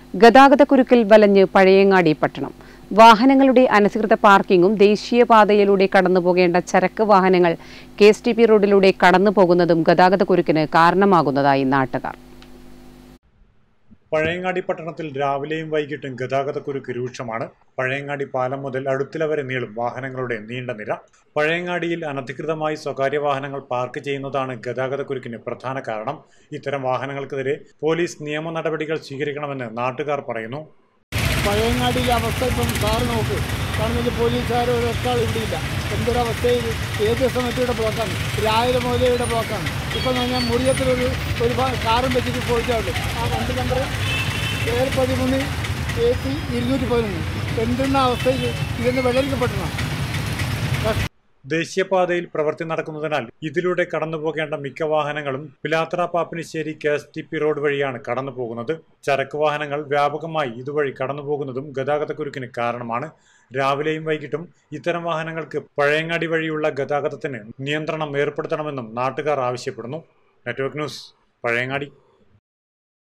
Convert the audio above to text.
ഗതാഗതക്കുരുക്കിൽ വലഞ്ഞ് പഴയങ്ങാടി പട്ടണം. വാഹനങ്ങളുടെ അനധികൃത പാർക്കിംഗും ദേശീയപാതയിലൂടെ കടന്നുപോകേണ്ട ചരക്ക് വാഹനങ്ങൾ KSTP റോഡിലൂടെ കടന്നുപോകുന്നതും ഗതാഗതക്കുരുക്കിന് കാരണമാകുന്നതായി നാട്ടുകാർ. പഴയങ്ങാടി പട്ടണത്തിൽ രാവിലെയും വൈകിട്ടും ഗതാഗതക്കുരുക്ക് രൂക്ഷമാണ്. പഴയങ്ങാടി പാലം മുതൽ അടുത്തില വരെ നീളും വാഹനങ്ങളുടെ നീണ്ട നിര. പഴയങ്ങാടിയിൽ അനധികൃതമായി സ്വകാര്യ വാഹനങ്ങൾ പാർക്ക് ചെയ്യുന്നതാണ് ഗതാഗതക്കുരുക്കിന് പ്രധാന കാരണം. ഇത്തരം വാഹനങ്ങൾക്കെതിരെ പോലീസ് നിയമ നടപടികൾ സ്വീകരിക്കണമെന്ന് നാട്ടുകാർ പറയുന്നു. പഴയങ്ങാടിയിലെ അവസ്ഥ ഇപ്പം സാറ് നോക്ക്, കാരണം പോലീസുകാരോ ഒരാൾ ഇവിടെയില്ല. എന്തൊരവസ്ഥയിൽ ഏത് സമയത്ത് ബ്ലോക്കാണ്, രാവിലെ മുതലേ ഇവിടെ ബ്ലോക്കാണ്. ഇപ്പം ഞാൻ മുറിയത്തിലൊരു കാറും വെച്ചിട്ട് പോയിട്ടുണ്ട്. ആ വണ്ടി നമ്പർ 13 AC 211. എന്തെന്ന അവസ്ഥയിൽ ഇതെന്ന് വെള്ളരിക്കപ്പെടണം. ദേശീയപാതയിൽ പ്രവൃത്തി നടക്കുന്നതിനാൽ ഇതിലൂടെ കടന്നുപോകേണ്ട മിക്ക വാഹനങ്ങളും പിലാത്തറ പാപ്പിനിശ്ശേരി KSTP റോഡ് വഴിയാണ് കടന്നുപോകുന്നത്. ചരക്ക് വാഹനങ്ങൾ വ്യാപകമായി ഇതുവഴി കടന്നുപോകുന്നതും ഗതാഗതക്കുരുക്കിന് കാരണമാണ്. രാവിലെയും വൈകിട്ടും ഇത്തരം വാഹനങ്ങൾക്ക് പഴയങ്ങാടി വഴിയുള്ള ഗതാഗതത്തിന് നിയന്ത്രണം ഏർപ്പെടുത്തണമെന്നും നാട്ടുകാർ ആവശ്യപ്പെടുന്നു. Network news, Pazhayangadi.